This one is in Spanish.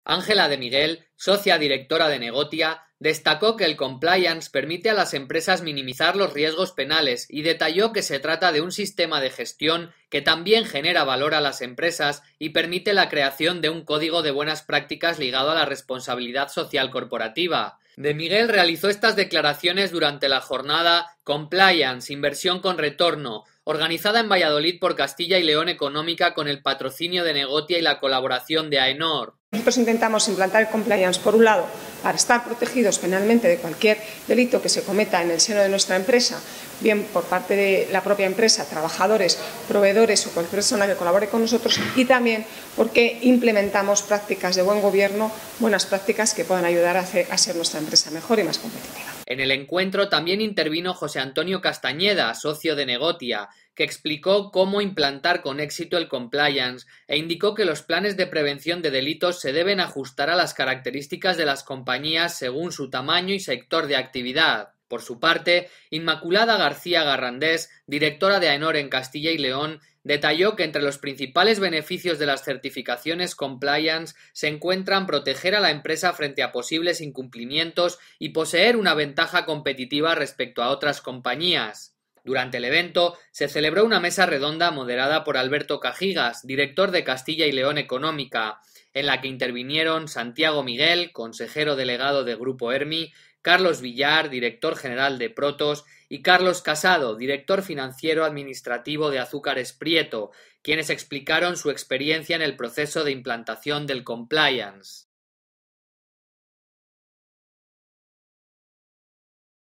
Ángela de Miguel, socia directora de Negotia, destacó que el compliance permite a las empresas minimizar los riesgos penales y detalló que se trata de un sistema de gestión que también genera valor a las empresas y permite la creación de un código de buenas prácticas ligado a la responsabilidad social corporativa. De Miguel realizó estas declaraciones durante la jornada Compliance, Inversión con Retorno, organizada en Valladolid por Castilla y León Económica con el patrocinio de Negotia y la colaboración de AENOR. Nosotros intentamos implantar el compliance, por un lado, para estar protegidos penalmente de cualquier delito que se cometa en el seno de nuestra empresa, bien por parte de la propia empresa, trabajadores, proveedores o cualquier persona que colabore con nosotros, y también porque implementamos prácticas de buen gobierno, buenas prácticas que puedan ayudar a ser nuestra empresa mejor y más competitiva. En el encuentro también intervino José Antonio Castañeda, socio de Negotia, que explicó cómo implantar con éxito el compliance e indicó que los planes de prevención de delitos se deben ajustar a las características de las compañías según su tamaño y sector de actividad. Por su parte, Inmaculada García Garrandés, directora de AENOR en Castilla y León, detalló que entre los principales beneficios de las certificaciones compliance se encuentran proteger a la empresa frente a posibles incumplimientos y poseer una ventaja competitiva respecto a otras compañías. Durante el evento se celebró una mesa redonda moderada por Alberto Cajigas, director de Castilla y León Económica, en la que intervinieron Santiago Miguel, consejero delegado de Grupo Hermi, Carlos Villar, director general de Protos, y Carlos Casado, director financiero administrativo de Azúcares Prieto, quienes explicaron su experiencia en el proceso de implantación del compliance.